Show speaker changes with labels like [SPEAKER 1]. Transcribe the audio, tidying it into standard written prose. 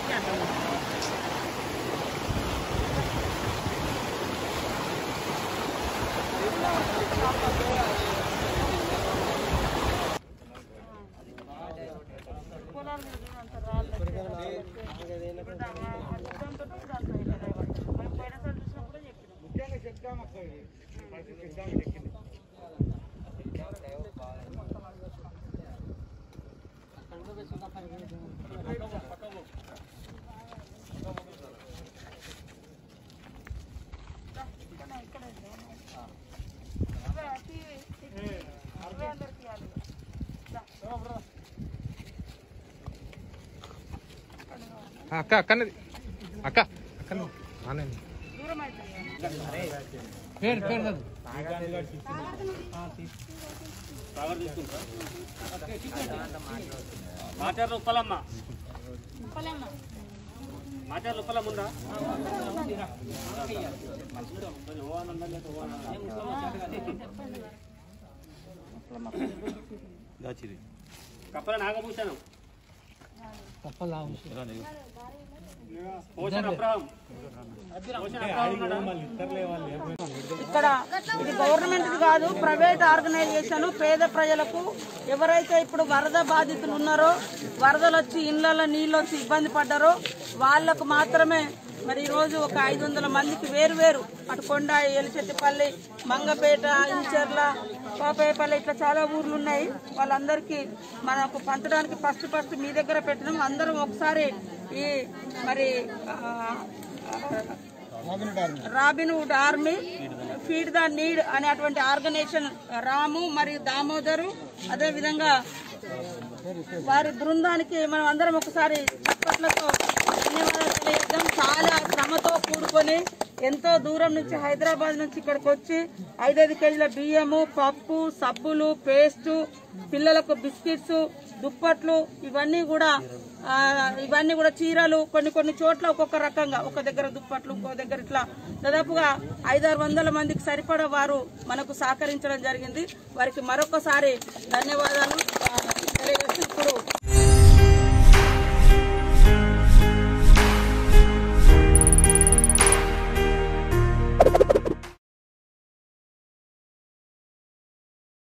[SPEAKER 1] అక్క అక్కన్నది అక్క అక్క
[SPEAKER 2] మాచార్ల ఉప్పలమ్మ మాచార్ల ఉప్పలమ్మ ఉందా కప్పల నాగభూషణం
[SPEAKER 3] ఇక్కడ ఇది గవర్నమెంట్ కాదు, ప్రైవేట్ ఆర్గనైజేషన్. పేద ప్రజలకు ఎవరైతే ఇప్పుడు వరద బాధితులు ఉన్నారో, వరదలు వచ్చి ఇళ్లలో నీళ్ళు వచ్చి ఇబ్బంది పడ్డారో వాళ్లకు మాత్రమే మరి ఈరోజు ఒక 500 మందికి వేరు అటు కొండ, ఎలిచెట్టిపల్లి, మంగపేట, ఇంచర్ల, పాపయ్యపల్లి ఇట్లా చాలా ఊర్లు ఉన్నాయి. వాళ్ళందరికీ మనకు పంచడానికి ఫస్ట్ మీ దగ్గర పెట్టినాం. అందరం ఒకసారి ఈ మరి Robinhood army feed the need అనేటువంటి ఆర్గనైజేషన్ రాము మరియు దామోదరు, అదే విధంగా వారి బృందానికి మనం అందరం ఒకసారి చప్పట్లతో ధన్యవాదాలు తెలియజేద్దాం. చాలా శ్రమతో కూడుకొని ఎంతో దూరం నుంచి హైదరాబాద్ నుంచి ఇక్కడికి వచ్చి 5 కేజీల బియ్యము, పప్పు, సబ్బులు, పేస్టు, పిల్లలకు బిస్కెట్స్, దుప్పట్లు, ఇవన్నీ కూడా చీరలు, కొన్ని చోట్ల ఒక్కొక్క రకంగా, ఒక దగ్గర దుప్పట్లు, ఇంకో దగ్గర ఇట్లా దాదాపుగా 500-600 మందికి సరిపడా వారు మనకు సహకరించడం జరిగింది. వారికి మరొకసారి ధన్యవాదాలు తెలియజేస్తూ ఇప్పుడు